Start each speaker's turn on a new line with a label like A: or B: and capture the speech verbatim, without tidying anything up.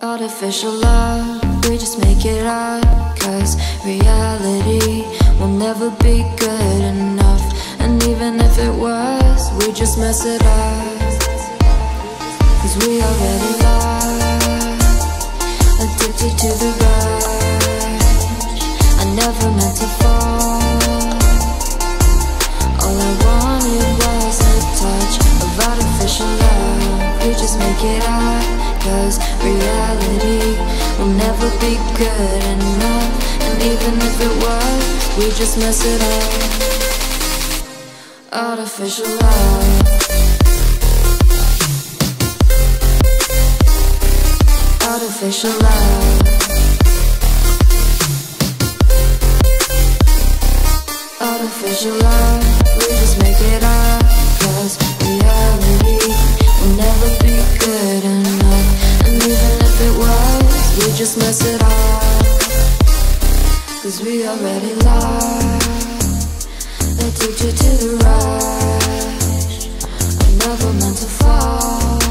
A: Artificial love, we just make it up, 'cause reality will never be good enough. And even if it was, we just mess it up, 'cause we already lost, addicted to the rush. I never meant to fall. All I wanted was a touch of artificial love. We just make it up, 'cause reality will never be good enough. And even if it was, we just mess it up. Artificial love, artificial love, artificial love. We just make it up, 'cause reality will never be good enough. And even if it was, we just mess it up, 'cause we already lost, addicted to the rush. I never meant to fall.